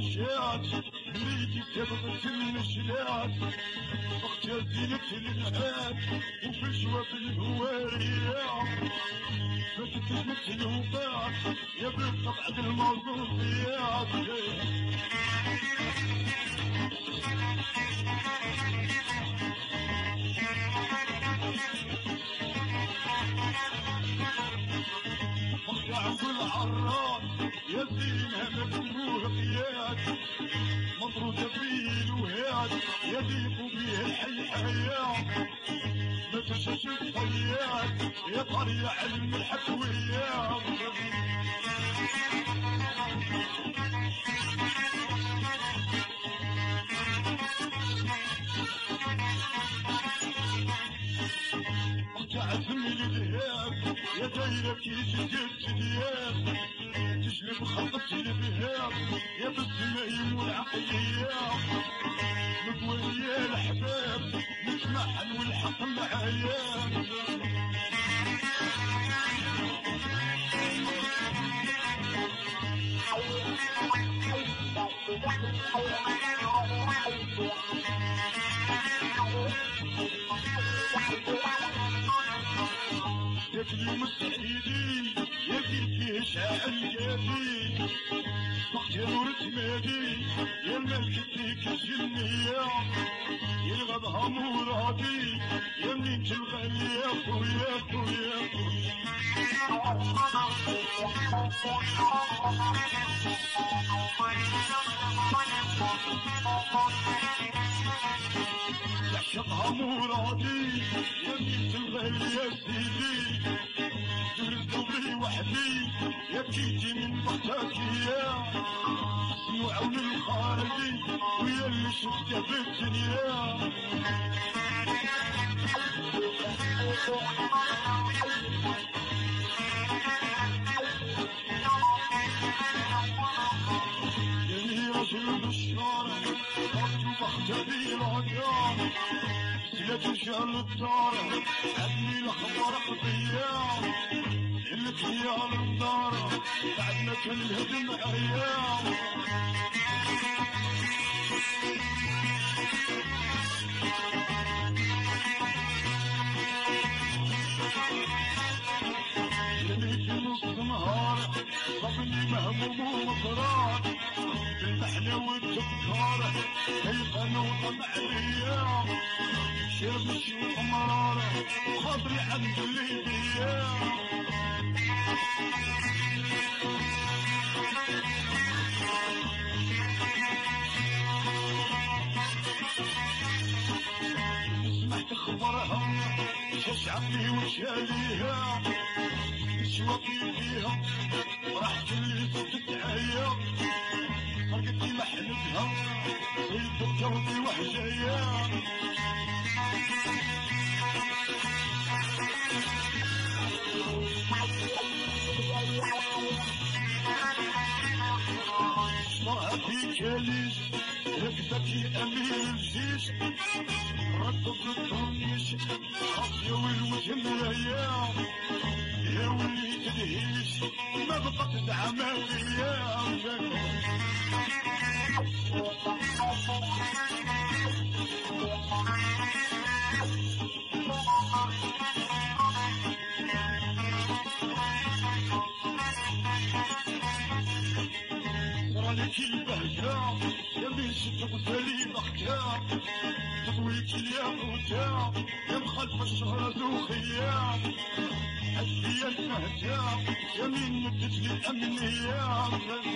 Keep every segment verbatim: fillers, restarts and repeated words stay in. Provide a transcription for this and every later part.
المشيات اللي كتبت المشيات اختي زينة العاد وفي الجواب الهواريات فاتت مثل الوفاة يا بالطبع الموضوعيات مخدع كل عراس يا زينها مفتوحيات مطرودة فيه الوهاد يضيق بيه الحي حياة ما تنساش الطيات يا طريع علم الحكويات تعزم الذهاب يا دايرة كيس الجديات تجلب خلطة البهاب يا بالسمايم والعقليات مقوي يا الحباب نسمعن والحق معايا ياك المستعيدين ياك يشعل يدي مقتل ورتمادي يا ملك ديك الجنية يلغبها مرادي يا منين تلغى يا خويا خويا تعشقها مرادي يا منين تلغى يا سيدي درت بي وحدي يا كيتي من بختك يا نوعون الخارجي ويا اللي شفته في الدنيا يلي رجل بالشارع خطو بختبي العيان سلة شهر الدار عدني الخبر قضيان الخيال الدار بعدنا كل الهدم عيان يلي في نص نهار صبني مهموم ومصرار بالمحنة والتبكار هيقن وطمع ليا شرب الشوق مرارة وخاطري عند اللي بيا سمعت خبرها ششعبني وشاليها شوقي فيها راحت اللي صدت عيا فرقتي محلتها صيد الجوزي وحشايا شمرها في كاليش ركبتي امير الجيش ردت الطنيش راسي والوجه ملايا يا ولي تدهيش ما بقت دعمة فيا رانيك البهجة يا بيش تغسلي بختها تطويك الياقوتة يا مخلف الشهرة زوخية حسبي المهجة يا مين مدت لي الأمنية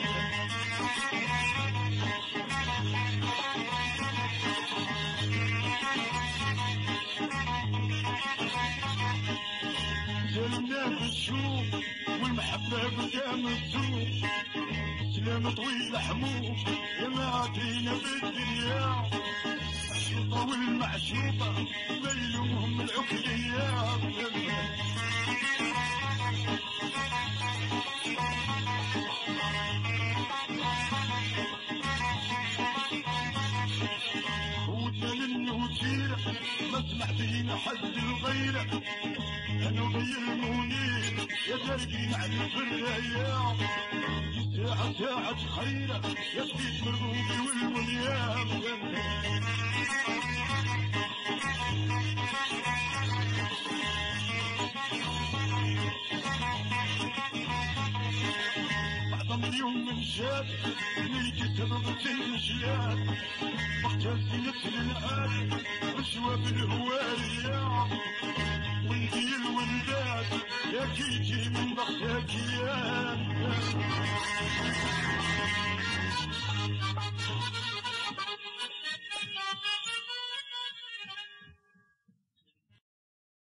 زلنا بالشوق والمحبة قدام السوق سلام طويل حموق يا ما ادرينا بالدنيا الشوطة والمعشوطة ما يلومهم العقلية ودنا للنوتير ما سمع فينا حد الغيرة انا وضي المنير يا دارقين على الفرايا ساعة ساعة خيرة يا سبيت مرغوبي والوليام بعد مليون من شاد نيجي تضغط الجلاد وقتها نسل العاد رشوة بالهوارية وانتي الولدات يا كيجي من ضغطك يا